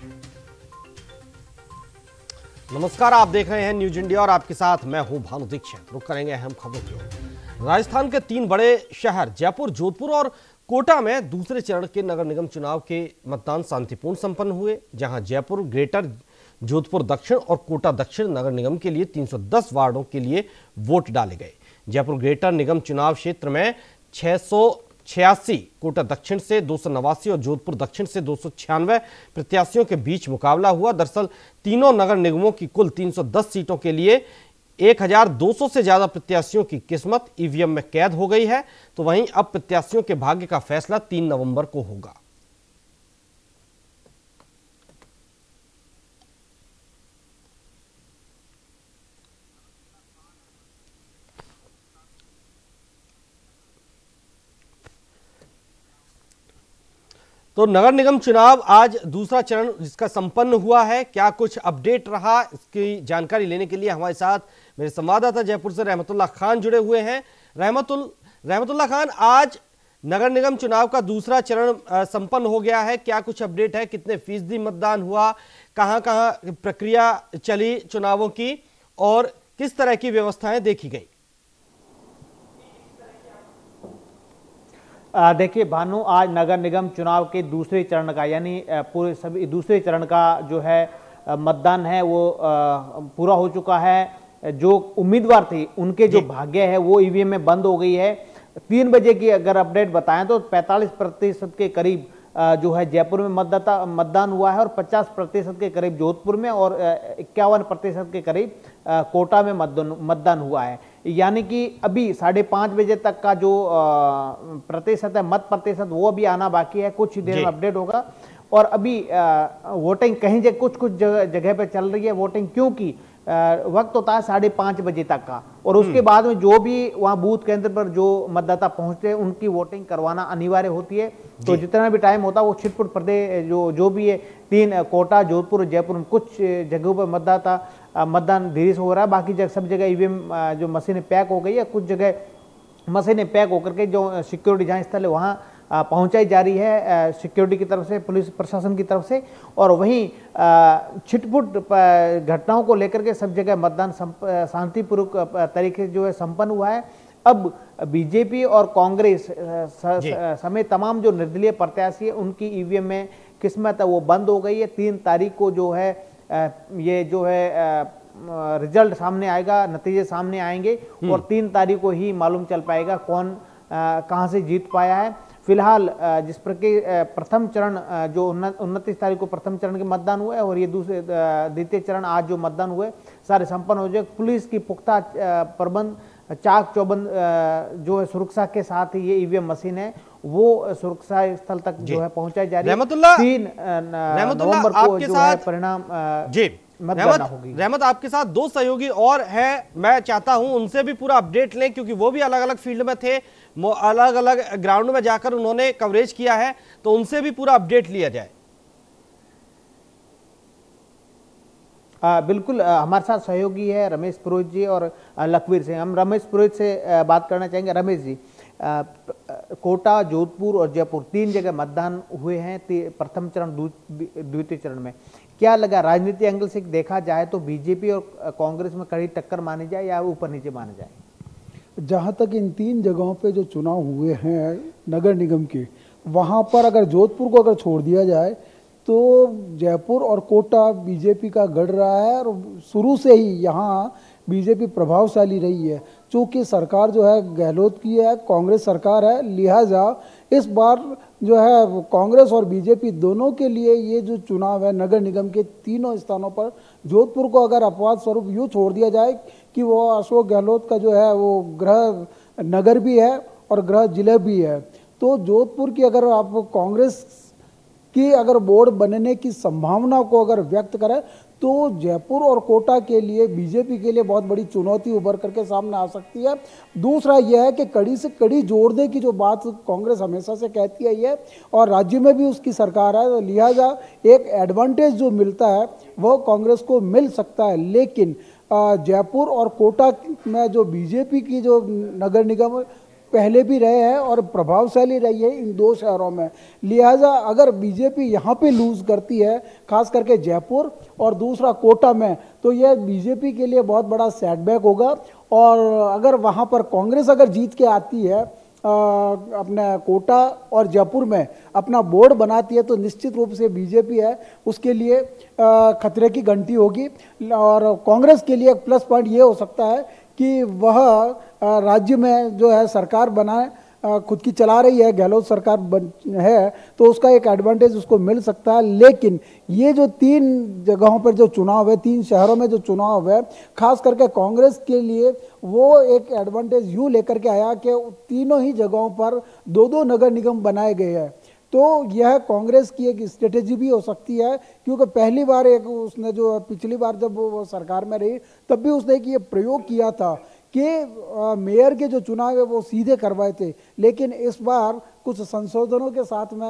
नमस्कार, आप देख रहे हैं न्यूज इंडिया और आपके साथ मैं हूं भानु दीक्षित। रुक करेंगे अहम खबरों की ओर। राजस्थान के 3 बड़े शहर जयपुर, जोधपुर और कोटा में दूसरे चरण के नगर निगम चुनाव के मतदान शांतिपूर्ण संपन्न हुए, जहां जयपुर ग्रेटर, जोधपुर दक्षिण और कोटा दक्षिण नगर निगम के लिए 310 वार्डों के लिए वोट डाले गए। जयपुर ग्रेटर निगम चुनाव क्षेत्र में 686, कोटा दक्षिण से 289 और जोधपुर दक्षिण से 296 प्रत्याशियों के बीच मुकाबला हुआ। दरअसल तीनों नगर निगमों की कुल 310 सीटों के लिए 1200 से ज्यादा प्रत्याशियों की किस्मत ईवीएम में कैद हो गई है। तो वहीं अब प्रत्याशियों के भाग्य का फैसला 3 नवंबर को होगा। तो नगर निगम चुनाव आज दूसरा चरण जिसका संपन्न हुआ है, क्या कुछ अपडेट रहा, इसकी जानकारी लेने के लिए हमारे साथ मेरे संवाददाता जयपुर से रहमतुल्ला खान जुड़े हुए हैं। रहमतुल्ला खान, आज नगर निगम चुनाव का दूसरा चरण संपन्न हो गया है, क्या कुछ अपडेट है? कितने फीसदी मतदान हुआ, कहां कहां प्रक्रिया चली चुनावों की और किस तरह की व्यवस्थाएं देखी गई? देखिए भानु, आज नगर निगम चुनाव के दूसरे चरण का यानी पूरे सभी दूसरे चरण का जो है मतदान है वो पूरा हो चुका है। जो उम्मीदवार थे उनके जो भाग्य है वो ईवीएम में बंद हो गई है। 3 बजे की अगर अपडेट बताएं तो 45% के करीब जो है जयपुर में मतदान हुआ है और 50% के करीब जोधपुर में और 51% के करीब कोटा में मतदान हुआ है। यानी कि अभी 5:30 बजे तक का जो प्रतिशत है, मत प्रतिशत, वो अभी आना बाकी है। कुछ ही देर में अपडेट होगा। और अभी वोटिंग कहीं कुछ जगह पे चल रही है वोटिंग, क्योंकि वक्त होता है 5:30 बजे तक का और उसके बाद में जो भी वहां बूथ केंद्र पर जो मतदाता पहुंचते हैं उनकी वोटिंग करवाना अनिवार्य होती है। तो जितना भी टाइम होता है वो छिटपुट प्रदेश जो भी है, 3 कोटा, जोधपुर, जयपुर में कुछ जगहों पर मतदान धीरे से हो रहा है। बाकी सब जगह ईवीएम जो मशीनें पैक हो गई है, कुछ जगह मशीनें पैक होकर के जो सिक्योरिटी जांच स्थल है वहां पहुंचाई जा रही है सिक्योरिटी की तरफ से, पुलिस प्रशासन की तरफ से। और वहीं छिटपुट घटनाओं को लेकर के सब जगह मतदान शांतिपूर्वक तरीके से जो है संपन्न हुआ है। अब बीजेपी और कांग्रेस समेत तमाम जो निर्दलीय प्रत्याशी है उनकी ईवीएम में किस्मत है वो बंद हो गई है। 3 तारीख को जो है ये जो है रिजल्ट सामने आएगा, नतीजे सामने आएंगे और 3 तारीख को ही मालूम चल पाएगा कौन कहां से जीत पाया है। फिलहाल जिस प्रकार प्रथम चरण जो 29 तारीख को प्रथम चरण के मतदान हुए और ये द्वितीय चरण आज जो मतदान हुए सारे संपन्न हो जाए। पुलिस की पुख्ता प्रबंध, चाक चौबंद जो है सुरक्षा के साथ ही ये ईवीएम मशीन है वो सुरक्षा स्थल तक जो है पहुंचाई जा रही है। 3 नवंबर को जो है परिणाम रहमत, आपके साथ 2 सहयोगी और हैं, मैं चाहता हूं उनसे भी पूरा अपडेट लें क्योंकि वो भी अलग अलग फील्ड में थे, अलग अलग ग्राउंड में जाकर उन्होंने कवरेज किया है, तो उनसे भी पूरा अपडेट लिया जाए। बिल्कुल, हमारे साथ सहयोगी है रमेश पुरोहित जी और लखवीर सिंह। हम रमेश पुरोहित से बात करना चाहेंगे। रमेश जी, कोटा, जोधपुर और जयपुर 3 जगह मतदान हुए हैं प्रथम चरण द्वितीय चरण में। क्या लगा, राजनीति एंगल से देखा जाए तो बीजेपी और कांग्रेस में कड़ी टक्कर मानी जाए या ऊपर नीचे माना जाए? जहाँ तक इन 3 जगहों पे जो चुनाव हुए हैं नगर निगम के, वहाँ पर अगर जोधपुर को अगर छोड़ दिया जाए तो जयपुर और कोटा बीजेपी का गढ़ रहा है और शुरू से ही यहाँ बीजेपी प्रभावशाली रही है। चूँकि सरकार जो है गहलोत की है, कांग्रेस सरकार है, लिहाजा इस बार जो है कांग्रेस और बीजेपी दोनों के लिए ये जो चुनाव है नगर निगम के तीनों स्थानों पर, जोधपुर को अगर अपवाद स्वरूप यूँ छोड़ दिया जाए कि वो अशोक गहलोत का जो है वो गृह नगर भी है और गृह जिले भी है, तो जोधपुर की अगर आप कांग्रेस की अगर बोर्ड बनने की संभावना को अगर व्यक्त करें तो जयपुर और कोटा के लिए बीजेपी के लिए बहुत बड़ी चुनौती उभर करके सामने आ सकती है। दूसरा यह है कि कड़ी से कड़ी जोड़ने की जो बात कांग्रेस हमेशा से कहती आई है और राज्य में भी उसकी सरकार है, तो लिहाजा एक एडवांटेज जो मिलता है वो कांग्रेस को मिल सकता है। लेकिन जयपुर और कोटा में जो बीजेपी की जो नगर निगम पहले भी रहे हैं और प्रभावशाली रही है इन दो शहरों में। लिहाजा अगर बीजेपी यहाँ पे लूज करती है, खास करके जयपुर और दूसरा कोटा में, तो यह बीजेपी के लिए बहुत बड़ा सेटबैक होगा। और अगर वहाँ पर कांग्रेस अगर जीत के आती है, अपने कोटा और जयपुर में अपना बोर्ड बनाती है, तो निश्चित रूप से बीजेपी है उसके लिए खतरे की घंटी होगी। और कांग्रेस के लिए एक प्लस पॉइंट ये हो सकता है कि वह राज्य में जो है सरकार बनाए, खुद की चला रही है, गहलोत सरकार है, तो उसका एक एडवांटेज उसको मिल सकता है। लेकिन ये जो 3 जगहों पर जो चुनाव है, 3 शहरों में जो चुनाव है, खास करके कांग्रेस के लिए वो एक एडवांटेज यूँ लेकर के आया कि तीनों ही जगहों पर 2-2 नगर निगम बनाए गए हैं। तो यह कांग्रेस की एक स्ट्रेटेजी भी हो सकती है, क्योंकि पहली बार एक उसने जो पिछली बार जब वो सरकार में रही तब भी उसने एक ये प्रयोग किया था कि मेयर के जो चुनाव है वो सीधे करवाए थे। लेकिन इस बार कुछ संशोधनों के साथ में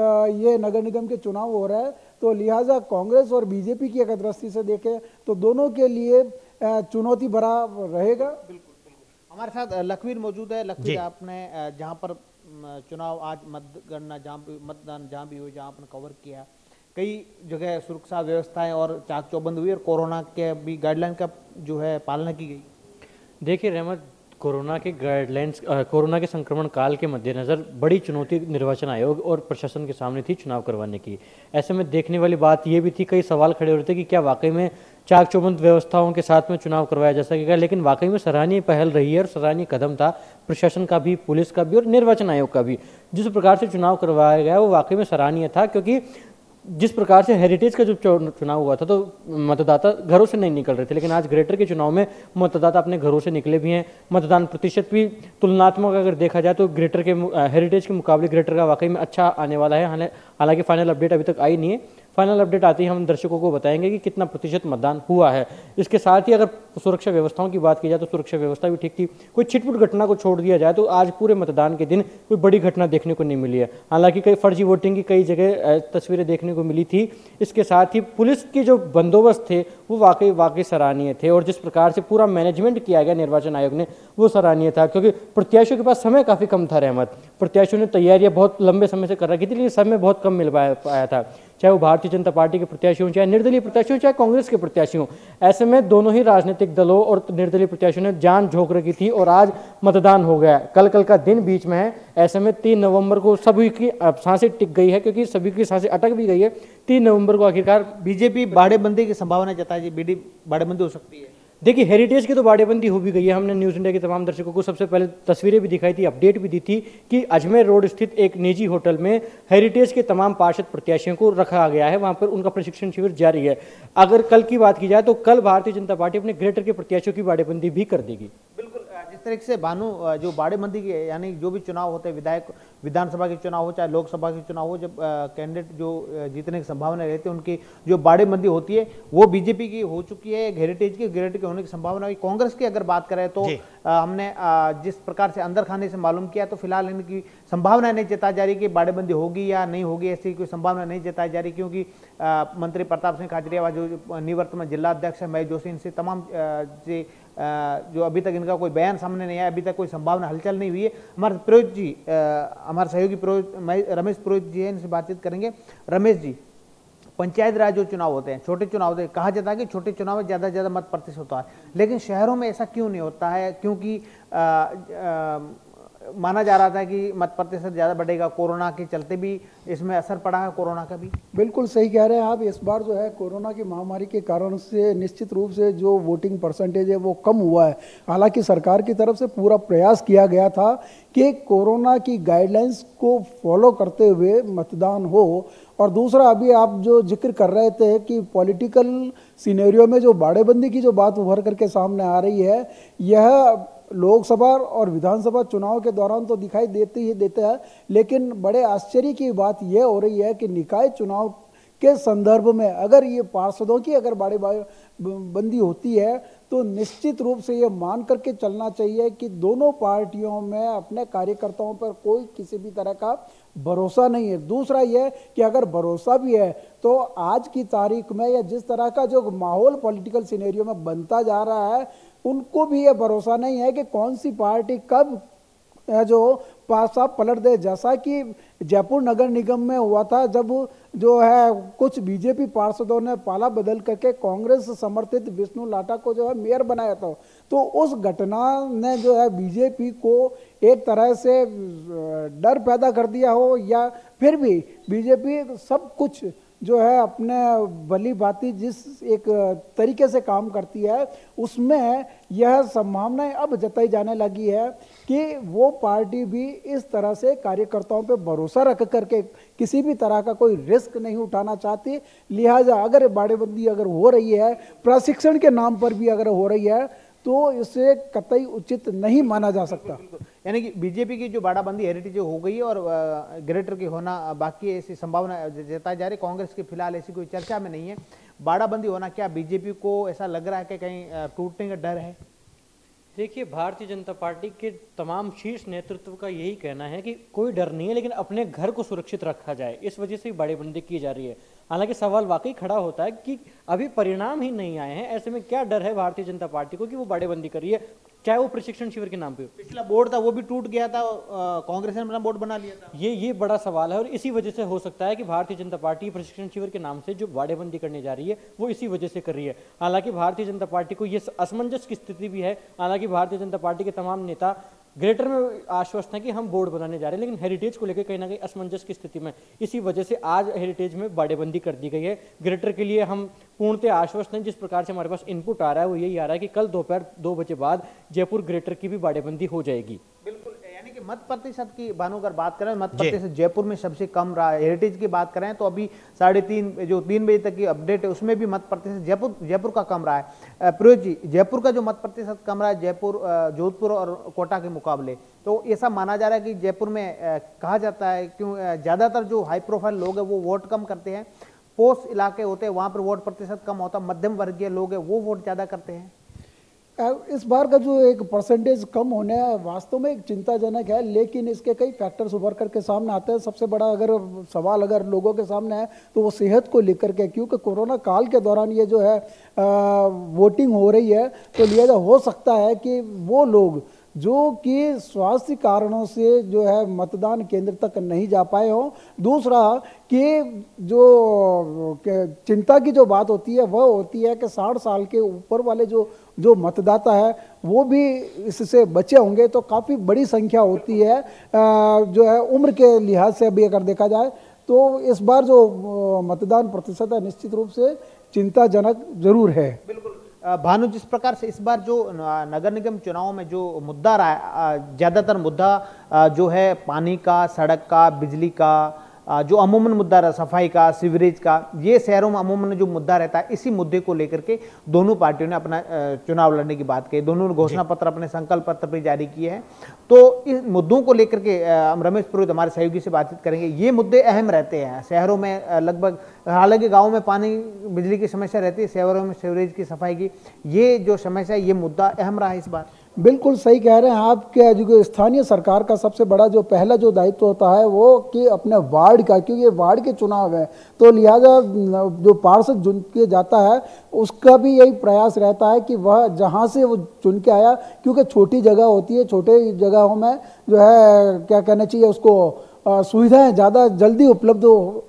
ये नगर निगम के चुनाव हो रहा है, तो लिहाजा कांग्रेस और बीजेपी की अगर दृष्टि से देखें तो दोनों के लिए चुनौती भरा रहेगा। हमारे साथ लखवीर मौजूद है। लखवीर, आपने जहां पर चुनाव आज मतगणना मतदान जहां भी हुई, जहां आपने कवर किया, कई जगह सुरक्षा व्यवस्थाएं और चाक चौबंद हुई और कोरोना के भी गाइडलाइन का जो है पालना की गई। देखिए रहमत, कोरोना के गाइडलाइंस, कोरोना के संक्रमण काल के मद्देनज़र बड़ी चुनौती निर्वाचन आयोग और प्रशासन के सामने थी चुनाव करवाने की। ऐसे में देखने वाली बात ये भी थी, कई सवाल खड़े हो रहे थे कि क्या वाकई में चाक चौबंद व्यवस्थाओं के साथ में चुनाव करवाया जा सकेगा। लेकिन वाकई में सराहनीय पहल रही है और सराहनीय कदम था प्रशासन का भी, पुलिस का भी और निर्वाचन आयोग का भी। जिस प्रकार से चुनाव करवाया गया वो वाकई में सराहनीय था, क्योंकि जिस प्रकार से हेरिटेज का जो चुनाव हुआ था तो मतदाता घरों से नहीं निकल रहे थे, लेकिन आज ग्रेटर के चुनाव में मतदाता अपने घरों से निकले भी हैं। मतदान प्रतिशत भी तुलनात्मक अगर देखा जाए तो ग्रेटर के हेरिटेज के मुकाबले ग्रेटर का वाकई में अच्छा आने वाला है। हालांकि फाइनल अपडेट अभी तक आई नहीं है, फाइनल अपडेट आते ही हम दर्शकों को बताएंगे कि कितना प्रतिशत मतदान हुआ है। इसके साथ ही अगर सुरक्षा व्यवस्थाओं की बात की जाए तो सुरक्षा व्यवस्था भी ठीक थी। कोई छिटपुट घटना को छोड़ दिया जाए तो आज पूरे मतदान के दिन कोई बड़ी घटना देखने को नहीं मिली है। हालांकि कई फर्जी वोटिंग की कई जगह तस्वीरें देखने को मिली थी। इसके साथ ही पुलिस की जो बंदोबस्त थे वो वाकई सराहनीय थे, और जिस प्रकार से पूरा मैनेजमेंट किया गया निर्वाचन आयोग ने वो सराहनीय था, क्योंकि प्रत्याशियों के पास समय काफ़ी कम था। रहमत, प्रत्याशियों ने तैयारियां बहुत लंबे समय से कर रखी थी, लेकिन समय बहुत कम मिल पाया था, चाहे वो भारतीय जनता पार्टी के प्रत्याशी हों, चाहे निर्दलीय प्रत्याशी हों, चाहे कांग्रेस के प्रत्याशी हों। ऐसे में दोनों ही राजनीतिक दलों और निर्दलीय प्रत्याशियों ने जान झोंक रखी थी और आज मतदान हो गया। कल का दिन बीच में है, ऐसे में 3 नवंबर को सभी की सांसें टिक गई है, क्योंकि सभी की सांसें अटक भी गई है। 3 नवंबर को आखिरकार बीजेपी बाड़ेबंदी की संभावना जताई, बाड़ेबंदी हो सकती है। देखिए, हेरिटेज की तो बाड़ेबंदी हो भी गई है। हमने न्यूज़ इंडिया के तमाम दर्शकों को सबसे पहले तस्वीरें भी दिखाई थी, अपडेट भी दी थी कि अजमेर रोड स्थित एक निजी होटल में हेरिटेज के तमाम पार्षद प्रत्याशियों को रखा गया है, वहां पर उनका प्रशिक्षण शिविर जारी है। अगर कल की बात की जाए तो कल भारतीय जनता पार्टी अपने ग्रेटर के प्रत्याशियों की बाड़ेबंदी भी कर देगी। बिल्कुल, जिस तरीके से भानु जो बाड़ेबंदी की, यानी जो भी चुनाव होते हैं, विधानसभा के चुनाव हो चाहे लोकसभा के चुनाव हो, जब कैंडिडेट जो जीतने की संभावना रहती है उनकी जो बाड़ेबंदी होती है वो बीजेपी की हो चुकी है, हेरिटेज की, ग्रेटर के होने की संभावना हुई। कांग्रेस की अगर बात करें तो हमने जिस प्रकार से अंदर खाने से मालूम किया तो फिलहाल इनकी संभावना नहीं जताई जा रही कि बाड़ेबंदी होगी या नहीं होगी, ऐसी कोई संभावना नहीं जताई जा रही, क्योंकि मंत्री प्रताप सिंह खाचरियावास जो निवर्तमान जिला अध्यक्ष है महेश जोशी, इनसे तमाम जो अभी तक इनका कोई बयान सामने नहीं आया, अभी तक कोई संभावना हलचल नहीं हुई है। हमारे पुरोहित जी, हमारे सहयोगी रमेश पुरोहित जी है, इनसे बातचीत करेंगे। रमेश जी, पंचायत राज जो चुनाव होते हैं, छोटे चुनाव होते हैं, कहा जाता है कि छोटे चुनाव में ज़्यादा से ज़्यादा मत प्रतिशत होता है, लेकिन शहरों में ऐसा क्यों नहीं होता है? क्योंकि माना जा रहा था कि मत प्रतिशत ज़्यादा बढ़ेगा, कोरोना के चलते भी इसमें असर पड़ा है, कोरोना का भी। बिल्कुल सही कह रहे हैं आप। इस बार जो है कोरोना की महामारी के कारण से निश्चित रूप से जो वोटिंग परसेंटेज है वो कम हुआ है। हालांकि सरकार की तरफ से पूरा प्रयास किया गया था कि कोरोना की गाइडलाइंस को फॉलो करते हुए मतदान हो। और दूसरा, अभी आप जो जिक्र कर रहे थे कि पॉलिटिकल सिनेरियो में जो बाड़ेबंदी की जो बात उभर करके सामने आ रही है, यह लोकसभा और विधानसभा चुनाव के दौरान तो दिखाई देते हैं, लेकिन बड़े आश्चर्य की बात यह हो रही है कि निकाय चुनाव के संदर्भ में अगर ये पार्षदों की अगर बाड़ेबंदी होती है तो निश्चित रूप से ये मान करके चलना चाहिए कि दोनों पार्टियों में अपने कार्यकर्ताओं पर कोई किसी भी तरह का भरोसा नहीं है। दूसरा यह कि अगर भरोसा भी है तो आज की तारीख में या जिस तरह का जो माहौल पॉलिटिकल सिनेरियो में बनता जा रहा है, उनको भी यह भरोसा नहीं है कि कौन सी पार्टी कब जो साफ पलट दे, जैसा कि जयपुर नगर निगम में हुआ था जब जो है कुछ बीजेपी पार्षदों ने पाला बदल करके कांग्रेस समर्थित विष्णु लाटा को जो है मेयर बनाया था। तो उस घटना ने जो है बीजेपी को एक तरह से डर पैदा कर दिया हो, या फिर भी बीजेपी सब कुछ जो है अपने भली भांति जिस एक तरीके से काम करती है उसमें यह संभावनाएं अब जताई जाने लगी है कि वो पार्टी भी इस तरह से कार्यकर्ताओं पे भरोसा रख करके किसी भी तरह का कोई रिस्क नहीं उठाना चाहती। लिहाजा अगर बाड़ेबंदी अगर हो रही है, प्रशिक्षण के नाम पर भी अगर हो रही है, तो इसे कतई उचित नहीं माना जा सकता। यानी कि बीजेपी की जो बाड़ाबंदी हेरिटेज हो गई है और ग्रेटर की होना बाकी है, ऐसी संभावना जताई जा रही। कांग्रेस की फिलहाल ऐसी कोई चर्चा में नहीं है। बाड़ाबंदी होना क्या बीजेपी को ऐसा लग रहा है कि कहीं टूटने का डर है? देखिए, भारतीय जनता पार्टी के तमाम शीर्ष नेतृत्व का यही कहना है कि कोई डर नहीं है, लेकिन अपने घर को सुरक्षित रखा जाए, इस वजह से बाड़ेबंदी की जा रही है। हालांकि सवाल वाकई खड़ा होता है कि अभी परिणाम ही नहीं आए हैं, ऐसे में क्या डर है भारतीय जनता पार्टी को कि वो बाड़ेबंदी कर रही है, चाहे वो प्रशिक्षण शिविर के नाम पे हो। पिछला बोर्ड था वो भी टूट गया था, कांग्रेस ने अपना बोर्ड बना लिया था। ये बड़ा सवाल है और इसी वजह से हो सकता है कि भारतीय जनता पार्टी प्रशिक्षण शिविर के नाम से जो बाड़ेबंदी करने जा रही है वो इसी वजह से कर रही है। हालांकि भारतीय जनता पार्टी को ये असमंजस की स्थिति भी है। हालांकि भारतीय जनता पार्टी के तमाम नेता ग्रेटर में आश्वस्त हैं कि हम बोर्ड बनाने जा रहे हैं, लेकिन हेरिटेज को लेकर कहीं ना कहीं असमंजस की स्थिति में, इसी वजह से आज हेरिटेज में बाड़ेबंदी कर दी गई है। ग्रेटर के लिए हम पूर्णतः आश्वस्त हैं। जिस प्रकार से हमारे पास इनपुट आ रहा है वो यही आ रहा है कि कल दोपहर 2 बजे बाद जयपुर ग्रेटर की भी बाड़ेबंदी हो जाएगी। बिल्कुल, यानी कि मत प्रतिशत की भानु अगर बात करें, मत प्रतिशत जयपुर में सबसे कम रहा है। हेरिटेज की बात करें तो अभी 3:30 जो 3 बजे तक की अपडेट है उसमें भी मत प्रतिशत जयपुर का कम रहा है। प्रयोज जी, जयपुर का जो मत प्रतिशत कम रहा है जयपुर, जोधपुर और कोटा के मुकाबले, तो ऐसा माना जा रहा है कि जयपुर में कहा जाता है क्यों ज्यादातर जो हाई प्रोफाइल लोग हैं वो वोट कम करते हैं, पोस्ट इलाके होते हैं वहां पर वोट प्रतिशत कम होता, मध्यम वर्गीय लोग हैं वो वोट ज्यादा करते हैं। इस बार का जो एक परसेंटेज कम होने वास्तव में एक चिंताजनक है, लेकिन इसके कई फैक्टर्स उभर करके सामने आते हैं। सबसे बड़ा अगर सवाल अगर लोगों के सामने है तो वो सेहत को लेकर के, क्योंकि कोरोना काल के दौरान ये जो है वोटिंग हो रही है, तो लिहाजा हो सकता है कि वो लोग जो कि स्वास्थ्य कारणों से जो है मतदान केंद्र तक नहीं जा पाए हों। दूसरा कि जो चिंता की जो बात होती है वह होती है कि 60 साल के ऊपर वाले जो मतदाता है वो भी इससे बचे होंगे, तो काफ़ी बड़ी संख्या होती है जो है उम्र के लिहाज से भी अगर देखा जाए तो इस बार जो मतदान प्रतिशत है निश्चित रूप से चिंताजनक जरूर है। बिल्कुल भानु, जिस प्रकार से इस बार जो नगर निगम चुनाव में जो मुद्दा रहा है, ज्यादातर मुद्दा जो है पानी का, सड़क का, बिजली का, जो अमूमन मुद्दा रहा सफाई का, सीवरेज का, ये शहरों में अमूमन जो मुद्दा रहता है, इसी मुद्दे को लेकर के दोनों पार्टियों ने अपना चुनाव लड़ने की बात कही। दोनों ने घोषणा पत्र, अपने संकल्प पत्र भी जारी किए हैं। तो इस मुद्दों को लेकर के हम रमेश पुरोहित हमारे सहयोगी से बातचीत करेंगे। ये मुद्दे अहम रहते हैं शहरों में लगभग, हालांकि गाँव में पानी बिजली की समस्या रहती है, शहरों में सीवरेज की, सफाई की, ये जो समस्या ये मुद्दा अहम रहा है इस बार। बिल्कुल सही कह रहे हैं आप कि जो स्थानीय सरकार का सबसे बड़ा जो पहला जो दायित्व होता है वो कि अपने वार्ड का, क्योंकि ये वार्ड के चुनाव है, तो लिहाजा जो पार्षद चुन के जाता है उसका भी यही प्रयास रहता है कि वह जहाँ से वो चुन के आया, क्योंकि छोटी जगह होती है, छोटे जगहों में जो है क्या कहना चाहिए उसको सुविधाएं ज़्यादा जल्दी उपलब्ध हो,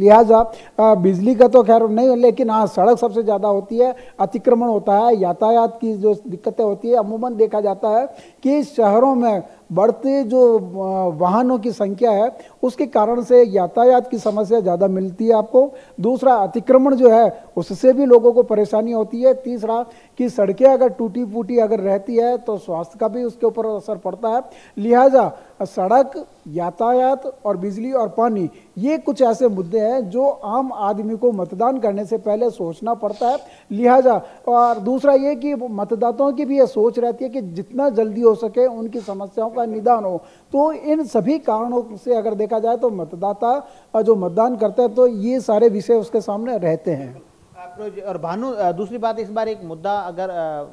लिहाजा बिजली का तो खैर नहीं, लेकिन हाँ सड़क सबसे ज़्यादा होती है, अतिक्रमण होता है, यातायात की जो दिक्कतें होती है। अमूमन देखा जाता है कि शहरों में बढ़ते जो वाहनों की संख्या है उसके कारण से यातायात की समस्या ज़्यादा मिलती है आपको। दूसरा अतिक्रमण जो है उससे भी लोगों को परेशानी होती है। तीसरा कि सड़कें अगर टूटी फूटी अगर रहती है तो स्वास्थ्य का भी उसके ऊपर असर पड़ता है। लिहाजा सड़क, यातायात और बिजली और पानी, ये कुछ ऐसे मुद्दे हैं जो आम आदमी को मतदान करने से पहले सोचना पड़ता है। लिहाजा और दूसरा ये कि मतदाताओं की भी ये सोच रहती है कि जितना जल्दी हो सके उनकी समस्याओं का निदान हो। तो इन सभी कारणों से अगर देखा जाए तो मतदाता जो मतदान करते हैं तो ये सारे विषय उसके सामने रहते हैं। और भानु, दूसरी बात, इस बार एक मुद्दा अगर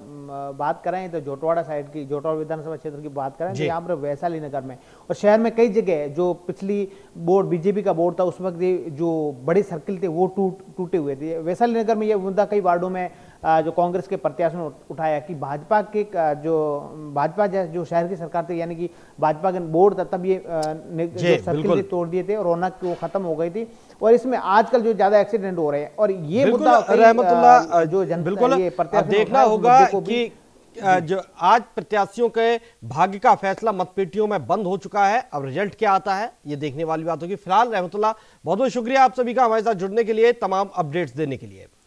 बात करें तो जोटवाड़ा साइड की, जोटवाड़ा विधानसभा क्षेत्र की बात करें तो यहाँ पर वैशाली नगर में और शहर में कई जगह जो पिछली बोर्ड बीजेपी का बोर्ड था उस वक्त जो बड़े सर्किल थे वो टूटे हुए थे। वैशाली नगर में ये मुद्दा कई वार्डों में जो कांग्रेस के प्रत्याशियों ने उठाया कि भाजपा जो शहर की सरकार थी, यानी कि भाजपा के बोर्ड था, तब ये जो सर्किल तोड़ दिए थे और रौनक वो खत्म हो गई थी। और इसमें आजकल जो ज्यादा एक्सीडेंट हो रहे हैं और ये मुद्दा रहमतुल्लाह जो बिल्कुल देखना होगा कि जो आज प्रत्याशियों के भाग्य का फैसला मतपेटियों में बंद हो चुका है। अब रिजल्ट क्या आता है ये देखने वाली बात होगी। फिलहाल रहमतुल्लाह बहुत बहुत शुक्रिया आप सभी का हमारे साथ जुड़ने के लिए, तमाम अपडेट्स देने के लिए।